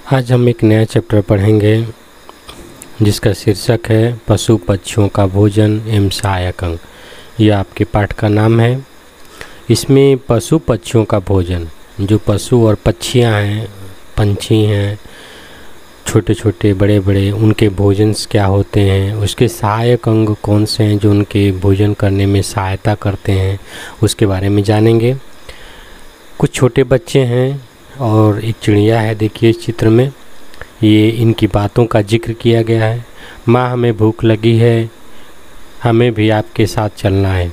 आज हम एक नया चैप्टर पढ़ेंगे जिसका शीर्षक है पशु पक्षियों का भोजन एवं सहायक अंग। यह आपके पाठ का नाम है। इसमें पशु पक्षियों का भोजन, जो पशु और पक्षियां हैं, पंछी हैं, छोटे छोटे बड़े बड़े, उनके भोजन क्या होते हैं, उसके सहायक अंग कौन से हैं जो उनके भोजन करने में सहायता करते हैं, उसके बारे में जानेंगे। कुछ छोटे बच्चे हैं और एक चिड़िया है। देखिए इस चित्र में ये इनकी बातों का जिक्र किया गया है। माँ, हमें भूख लगी है, हमें भी आपके साथ चलना है।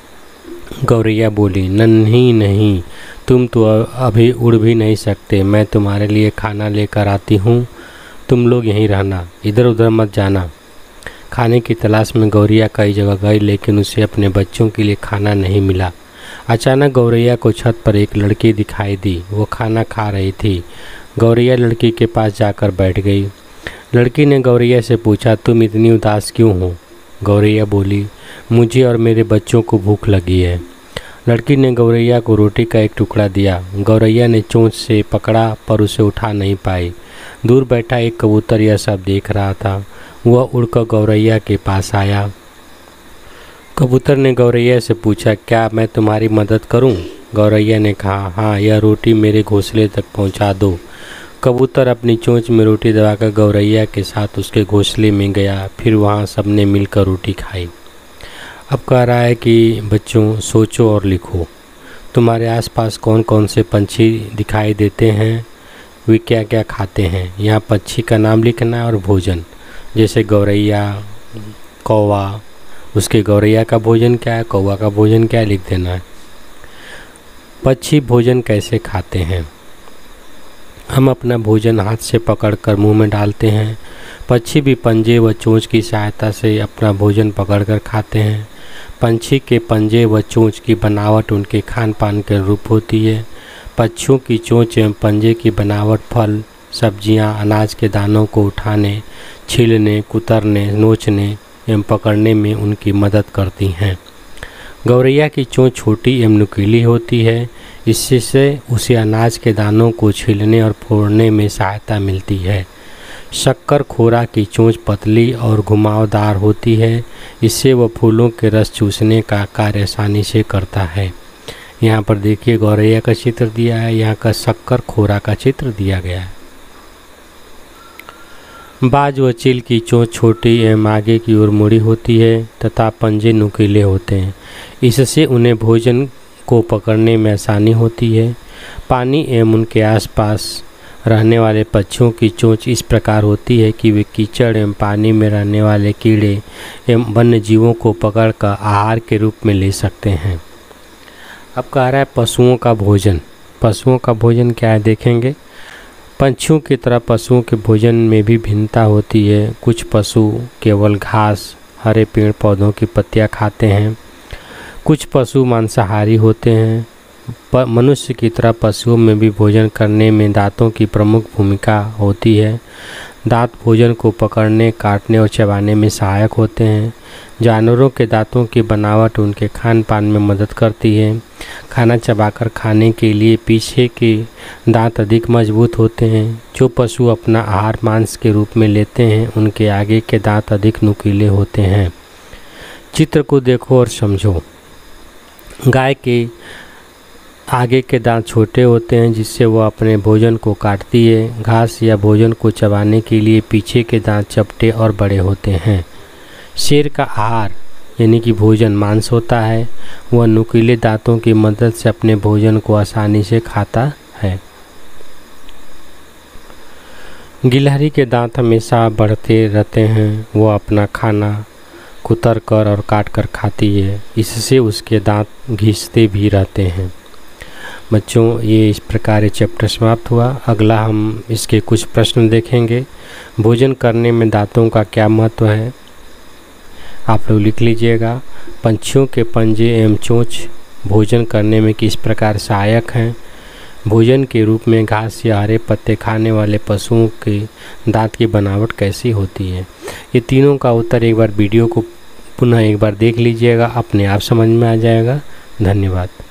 गौरैया बोली, नन्ही नहीं, तुम तो अभी उड़ भी नहीं सकते। मैं तुम्हारे लिए खाना लेकर आती हूँ, तुम लोग यहीं रहना, इधर उधर मत जाना। खाने की तलाश में गौरैया कई जगह गई, लेकिन उसे अपने बच्चों के लिए खाना नहीं मिला। अचानक गौरैया को छत पर एक लड़की दिखाई दी। वो खाना खा रही थी। गौरैया लड़की के पास जाकर बैठ गई। लड़की ने गौरैया से पूछा, तुम इतनी उदास क्यों हो? गौरैया बोली, मुझे और मेरे बच्चों को भूख लगी है। लड़की ने गौरैया को रोटी का एक टुकड़ा दिया। गौरैया ने चोंच से पकड़ा पर उसे उठा नहीं पाई। दूर बैठा एक कबूतर यह सब देख रहा था। वह उड़कर गौरैया के पास आया। कबूतर ने गौरैया से पूछा, क्या मैं तुम्हारी मदद करूं? गौरैया ने कहा, हाँ, यह रोटी मेरे घोंसले तक पहुंचा दो। कबूतर अपनी चोंच में रोटी दबाकर गौरैया के साथ उसके घोंसले में गया। फिर वहां सबने मिलकर रोटी खाई। अब कह रहा है कि बच्चों, सोचो और लिखो, तुम्हारे आसपास कौन कौन से पंछी दिखाई देते हैं, वे क्या क्या खाते हैं। यहाँ पक्षी का नाम लिखना है और भोजन, जैसे गौरैया, कौवा, उसके गौरैया का भोजन क्या है, कौवा का भोजन क्या है, लिख देना है। पक्षी भोजन कैसे खाते हैं? हम अपना भोजन हाथ से पकड़कर मुंह में डालते हैं। पक्षी भी पंजे व चोंच की सहायता से अपना भोजन पकड़कर खाते हैं। पंछी के पंजे व चोंच की बनावट उनके खान पान के अनुरूप होती है। पक्षियों की चोंच एवं पंजे की बनावट फल, सब्जियां, अनाज के दानों को उठाने, छीलने, कुतरने, नोचने एवं पकड़ने में उनकी मदद करती हैं। गौरैया की चोंच छोटी एवं नुकीली होती है। इससे उसे अनाज के दानों को छीलने और फोड़ने में सहायता मिलती है। शक्कर खोरा की चोंच पतली और घुमावदार होती है। इससे वह फूलों के रस चूसने का कार्य आसानी से करता है। यहाँ पर देखिए गौरैया का चित्र दिया है, यहाँ का शक्कर खोरा का चित्र दिया गया है। बाज व चील की चोंच छोटी एवं आगे की ओर मुड़ी होती है तथा पंजे नुकीले होते हैं। इससे उन्हें भोजन को पकड़ने में आसानी होती है। पानी एवं उनके आसपास रहने वाले पक्षियों की चोंच इस प्रकार होती है कि वे कीचड़ एवं पानी में रहने वाले कीड़े एवं वन्य जीवों को पकड़कर आहार के रूप में ले सकते हैं। अब कह रहा है पशुओं का भोजन। पशुओं का भोजन क्या है देखेंगे। पंछियों की तरह पशुओं के भोजन में भी भिन्नता होती है। कुछ पशु केवल घास, हरे पेड़ पौधों की पत्तियां खाते हैं। कुछ पशु मांसाहारी होते हैं। मनुष्य की तरह पशुओं में भी भोजन करने में दांतों की प्रमुख भूमिका होती है। दांत भोजन को पकड़ने, काटने और चबाने में सहायक होते हैं। जानवरों के दांतों की बनावट उनके खान पान में मदद करती है। खाना चबाकर खाने के लिए पीछे के दांत अधिक मजबूत होते हैं। जो पशु अपना आहार मांस के रूप में लेते हैं, उनके आगे के दांत अधिक नुकीले होते हैं। चित्र को देखो और समझो। गाय के आगे के दांत छोटे होते हैं, जिससे वह अपने भोजन को काटती है। घास या भोजन को चबाने के लिए पीछे के दांत चपटे और बड़े होते हैं। शेर का आहार यानी कि भोजन मांस होता है। वह नुकीले दांतों की मदद से अपने भोजन को आसानी से खाता है। गिलहरी के दांत हमेशा बढ़ते रहते हैं। वह अपना खाना कुतर कर और काट कर खाती है। इससे उसके दांत घिसते भी रहते हैं। बच्चों, ये इस प्रकार चैप्टर समाप्त हुआ। अगला हम इसके कुछ प्रश्न देखेंगे। भोजन करने में दांतों का क्या महत्व है, आप लोग लिख लीजिएगा। पंछियों के पंजे एवं चोंच भोजन करने में किस प्रकार सहायक हैं। भोजन के रूप में घास या हरे पत्ते खाने वाले पशुओं के दांत की बनावट कैसी होती है। ये तीनों का उत्तर एक बार वीडियो को पुनः एक बार देख लीजिएगा, अपने आप समझ में आ जाएगा। धन्यवाद।